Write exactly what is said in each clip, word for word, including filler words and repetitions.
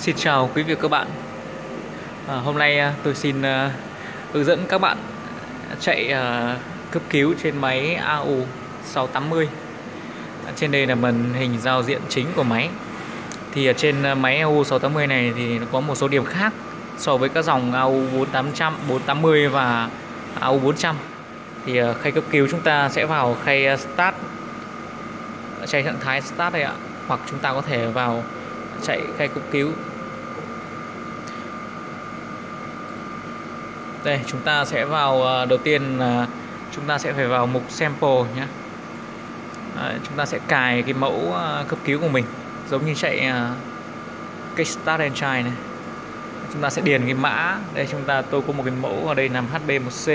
Xin chào quý vị và các bạn. À, hôm nay à, tôi xin à, hướng dẫn các bạn chạy à, cấp cứu trên máy A U sáu tám mươi. À, trên đây là màn hình giao diện chính của máy. Thì ở trên máy A U sáu tám mươi này thì nó có một số điểm khác so với các dòng A U bốn tám trăm, bốn tám mươi và A U bốn trăm. Thì à, khay cấp cứu chúng ta sẽ vào khay Start, chạy trạng thái Start đây ạ, hoặc chúng ta có thể vào chạy khay cấp cứu. Đây, chúng ta sẽ vào, đầu tiên là chúng ta sẽ phải vào mục sample nhé. Đấy, chúng ta sẽ cài cái mẫu cấp cứu của mình giống như chạy Kickstart Engine này. Chúng ta sẽ điền cái mã. Đây chúng ta tôi có một cái mẫu ở đây làm H B một C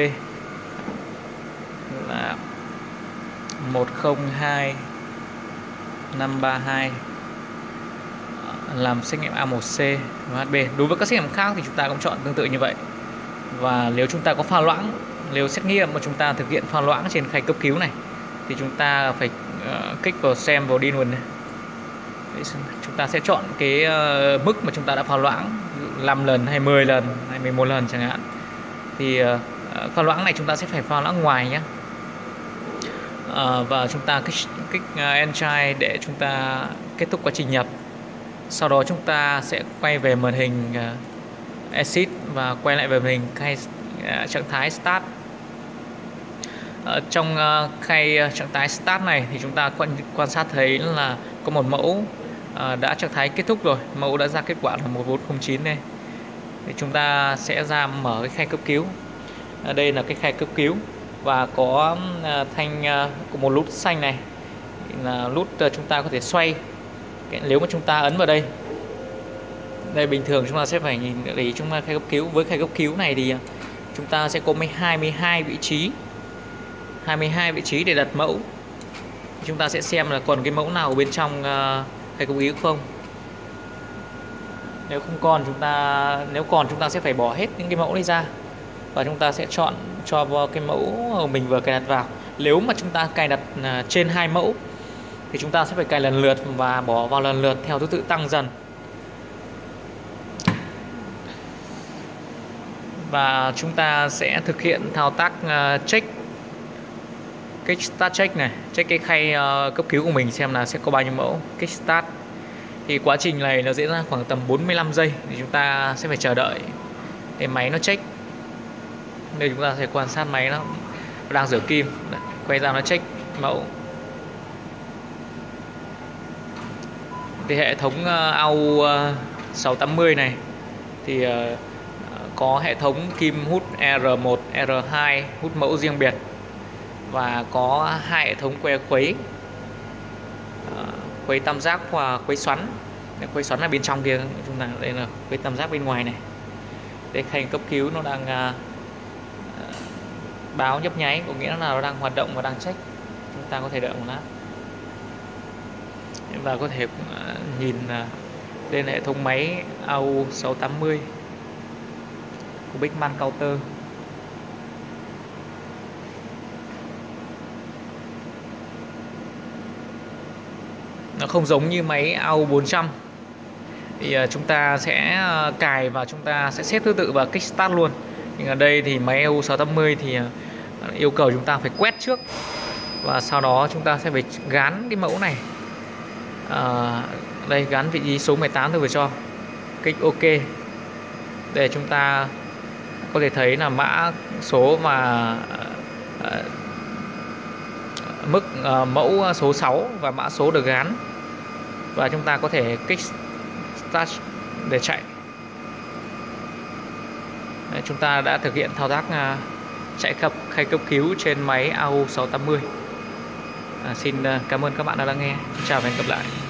là một không hai năm ba hai, làm xét nghiệm A một C và H B. Đối với các xét nghiệm khác thì chúng ta cũng chọn tương tự như vậy. Và nếu chúng ta có pha loãng, nếu xét nghiệm mà chúng ta thực hiện pha loãng trên khay cấp cứu này thì chúng ta phải uh, kích vào xem vào đi luôn này. Đấy, chúng ta sẽ chọn cái uh, mức mà chúng ta đã pha loãng, năm lần hay mười lần hay mười một lần chẳng hạn. Thì uh, pha loãng này chúng ta sẽ phải pha loãng ngoài nhé. Uh, và chúng ta kích, kích uh, Engine để chúng ta kết thúc quá trình nhập. Sau đó chúng ta sẽ quay về màn hình uh, Exit và quay lại về màn hình khay uh, trạng thái Start. Ở trong uh, khay trạng thái Start này thì chúng ta quan, quan sát thấy là có một mẫu uh, đã trạng thái kết thúc rồi, mẫu đã ra kết quả là một bốn không chín đây. Thì chúng ta sẽ ra mở cái khay cấp cứu. Ở đây là cái khay cấp cứu và có uh, thanh uh, có một nút xanh này là nút uh, chúng ta có thể xoay. Nếu mà chúng ta ấn vào đây, đây bình thường chúng ta sẽ phải nhìn để ý chúng ta khay cấp cứu. Với khay cấp cứu này thì chúng ta sẽ có hai mươi hai vị trí, hai mươi hai vị trí để đặt mẫu. Chúng ta sẽ xem là còn cái mẫu nào ở bên trong uh, khay cấp cứu không. Nếu không còn chúng ta nếu còn chúng ta sẽ phải bỏ hết những cái mẫu này ra và chúng ta sẽ chọn cho vào cái mẫu mình vừa cài đặt vào. Nếu mà chúng ta cài đặt uh, trên hai mẫu thì chúng ta sẽ phải cài lần lượt và bỏ vào lần lượt theo thứ tự tăng dần. Và chúng ta sẽ thực hiện thao tác uh, check, Kickstart check này, check cái khay uh, cấp cứu của mình xem là sẽ có bao nhiêu mẫu. Kickstart thì quá trình này nó diễn ra khoảng tầm bốn mươi lăm giây thì chúng ta sẽ phải chờ đợi để máy nó check. Đây chúng ta sẽ quan sát máy nó đang rửa kim. Đấy, quay ra nó check mẫu. Thì hệ thống uh, A U sáu tám mươi này thì uh, có hệ thống kim hút R một, R hai, hút mẫu riêng biệt và có hai hệ thống que khuấy, uh, khuấy tam giác và khuấy xoắn. Khuấy xoắn là bên trong kia, chúng ta đây là khuấy tam giác bên ngoài này. Đây khay cấp cứu nó đang uh, báo nhấp nháy, có nghĩa là nó đang hoạt động và đang check. Chúng ta có thể đợi một lát và có thể uh, nhìn uh, lên hệ thống máy A U sáu tám mươi của Beckman Coulter. Nó không giống như máy A U bốn trăm. Thì uh, chúng ta sẽ uh, cài và chúng ta sẽ xếp thứ tự vào Kickstart luôn. Nhưng ở đây thì máy A U sáu tám mươi thì uh, yêu cầu chúng ta phải quét trước và sau đó chúng ta sẽ phải gán cái mẫu này. Uh, đây gắn vị trí số mười tám tôi vừa cho, kích OK để chúng ta có thể thấy là mã số và uh, mức uh, mẫu số sáu và mã số được gán, và chúng ta có thể kích Start để chạy. Đấy, chúng ta đã thực hiện thao tác uh, chạy khắp khay cấp cứu trên máy A U sáu tám mươi. À, xin uh, cảm ơn các bạn đã lắng nghe. Xin chào và hẹn gặp lại.